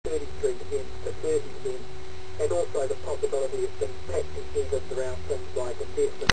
33% to 30%, and also the possibility of some tax incentives around things like investment